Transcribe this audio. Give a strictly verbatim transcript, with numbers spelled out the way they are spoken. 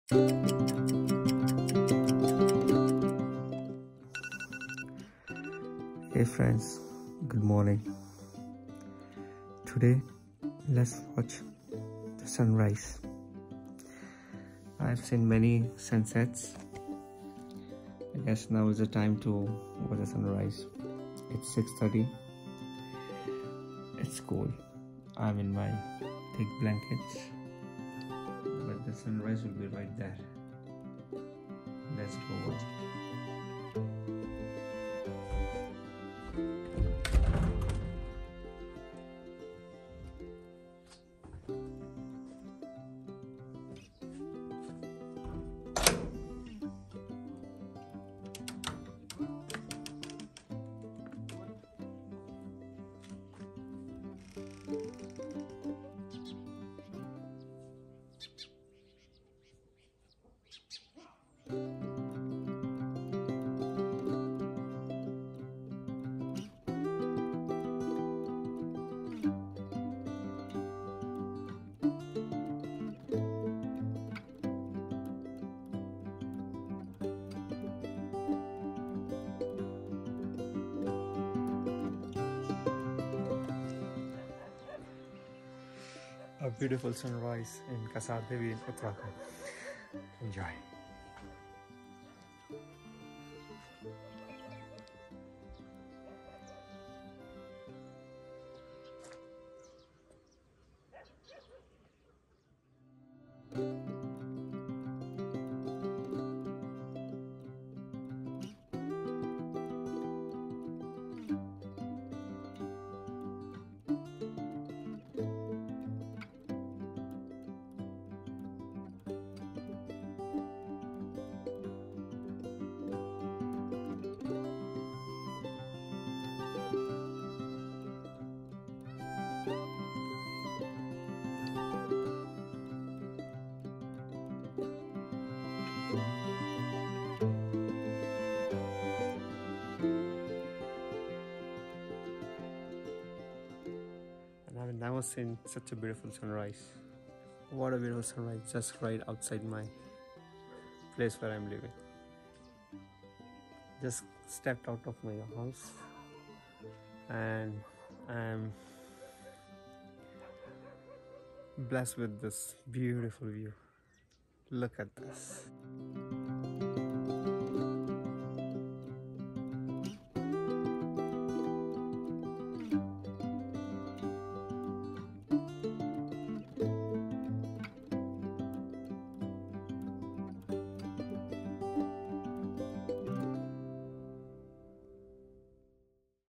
Hey friends, good morning. Today let's watch the sunrise. I've seen many sunsets. I guess now is the time to watch the sunrise. It's six thirty. It's cold. I'm in my thick blankets, but the sunrise will be right there. Let's go watch it. A beautiful sunrise in Kasar Devi in Uttarakhand. Enjoy. I've never seen such a beautiful sunrise. What a beautiful sunrise, just right outside my place where I'm living. Just stepped out of my house and I'm blessed with this beautiful view. Look at this.